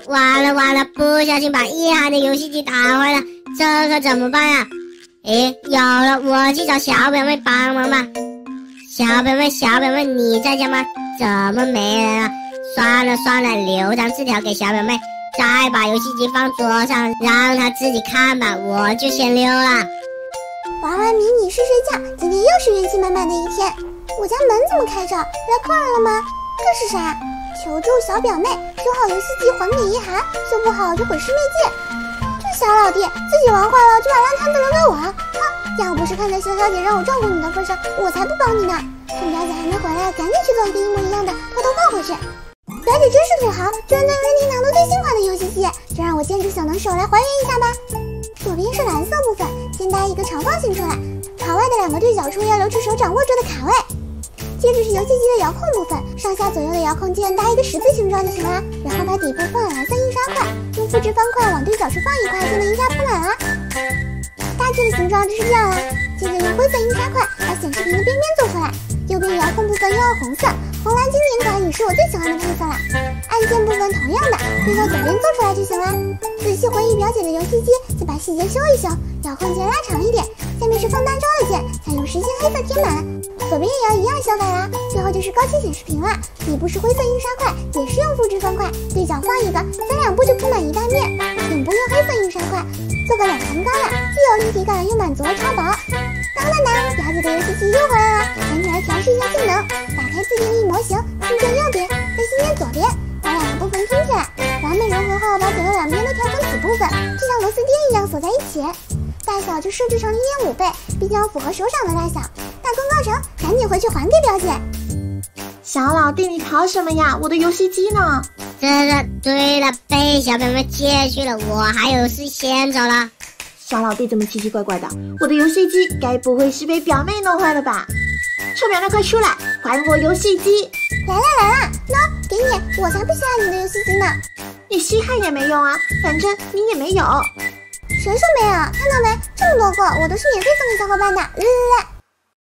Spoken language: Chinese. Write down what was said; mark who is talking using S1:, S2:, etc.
S1: 完了完了，不小心把一涵的游戏机打坏了，这可怎么办呀？诶，有了，我去找小表妹帮忙吧。小表妹，你在家吗？怎么没人啊？算了算了，留张字条给小表妹，再把游戏机放桌上，让她自己看吧，我就先溜了。
S2: 玩完迷你睡觉，今天又是元气满满的一天。我家门怎么开着？来客人了吗？这是啥？求助小表妹，修好游戏机还给一涵，修不好就毁尸灭迹。这小老弟自己玩坏了就把烂摊子留给我，哼！要不是看在肖小姐让我照顾你的份上，我才不帮你呢。趁表姐还没回来，赶紧去做一个一模一样的，偷偷放回去。表姐真是土豪，居然能任天堂的最新款的游戏机，就让我借助小能手来还原一下吧。左边是蓝色部分，先搭一个长方形出来，卡外的2个对角处要留出手掌握住的卡位。接着是游戏机的遥控部分，上下左右的遥控键搭一个十字形状就行了，然后把底部放蓝色印刷块，用复制方块往对角处放一块就能一下铺满了。大致的形状就是这样了。接着用灰色印刷块把显示屏的边边做出来，右边遥控部分用了红色，红蓝经典款也是我最喜欢的配色了。按键部分同样的，对照左边做出来就行了。仔细回忆表姐的游戏机，再把细节修一修，遥控键拉长一点，下面是放大招的键，采用实心黑色填满。左边也要一样修改啦。最后就是高清显示屏了，底部是灰色印刷块，也是用复制方块，对角放一个，分2步就铺满一大面。顶部用黑色印刷块，做个2层高的，既有立体感又满足了超薄。当当当，表姐的游戏机又回来了，赶紧来调试一下性能。打开自定义模型，新建右边，再新建左边，把2个部分拼起来，完美融合后，把左右2边都调成子部分，就像螺丝钉一样锁在一起。大小就设置成 1.5 倍，毕竟要符合手掌的大小。大功告成，赶紧回去还给表姐。
S3: 小老弟，你吵什么呀？我的游戏机呢？
S1: 对了，被小表妹借去了，我还有事先走了。
S3: 小老弟怎么奇奇怪怪的？我的游戏机该不会是被表妹弄坏了吧？臭表妹快出来，还我游戏机！
S2: 来啦，喏，给你，我才不稀罕你的游戏机呢。
S3: 你稀罕也没用啊，反正你也没有。
S2: 谁说没有？看到没？这么多个，我都是免费送给小伙伴的。